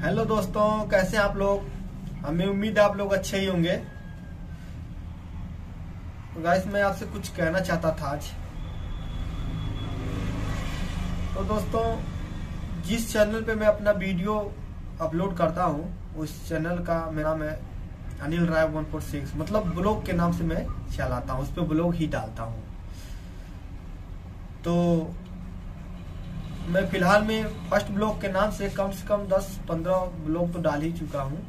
Hello दोस्तों, कैसे हैं आप लोग। हमें उम्मीद है आप लोग अच्छे ही होंगे। तो गाइस, मैं आपसे कुछ कहना चाहता था आज। तो दोस्तों, जिस चैनल पे मैं अपना वीडियो अपलोड करता हूँ उस चैनल का मेरा नाम है अनिल राय 146। मतलब ब्लॉग के नाम से मैं चलाता हूँ, उस पर ब्लॉग ही डालता हूँ। तो मैं फिलहाल में फर्स्ट ब्लॉग के नाम से कम 10-15 ब्लॉग तो डाल ही चुका हूँ।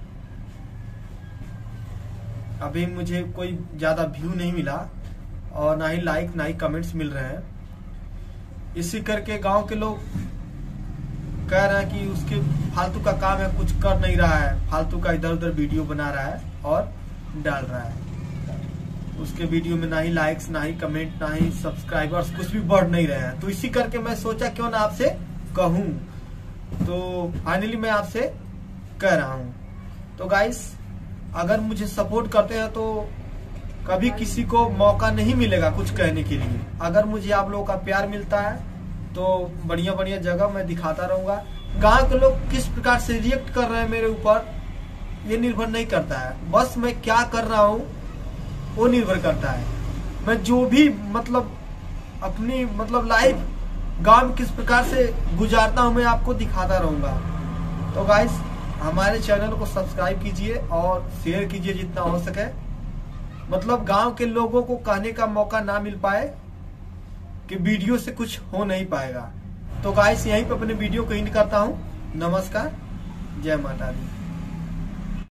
अभी मुझे कोई ज्यादा व्यू नहीं मिला और ना ही लाइक ना ही कमेंट्स मिल रहे हैं। इसी करके गांव के लोग कह रहे हैं कि उसके फालतू का काम है, कुछ कर नहीं रहा है, फालतू का इधर उधर वीडियो बना रहा है और डाल रहा है। उसके वीडियो में ना ही लाइक्स ना ही कमेंट ना ही सब्सक्राइबर्स कुछ भी बढ़ नहीं रहे हैं। तो इसी करके मैं सोचा क्यों ना आपसे कहूं। तो फाइनली मैं आपसे कह रहा हूं। तो गाइस, अगर मुझे सपोर्ट करते हैं तो कभी किसी को मौका नहीं मिलेगा कुछ कहने के लिए। अगर मुझे आप लोगों का प्यार मिलता है तो बढ़िया बढ़िया जगह मैं दिखाता रहूंगा। गांव के लोग किस प्रकार से रिएक्ट कर रहे हैं मेरे ऊपर ये निर्भर नहीं करता है, बस मैं क्या कर रहा हूँ वो निर्भर करता है। मैं जो भी अपनी लाइफ गांव में किस प्रकार से गुजारता हूँ मैं आपको दिखाता रहूंगा। तो गाइस, हमारे चैनल को सब्सक्राइब कीजिए और शेयर कीजिए जितना हो सके। गांव के लोगों को कहने का मौका ना मिल पाए कि वीडियो से कुछ हो नहीं पाएगा। तो गाइस, यहीं पे अपने वीडियो को एंड करता हूँ। नमस्कार, जय माता दी।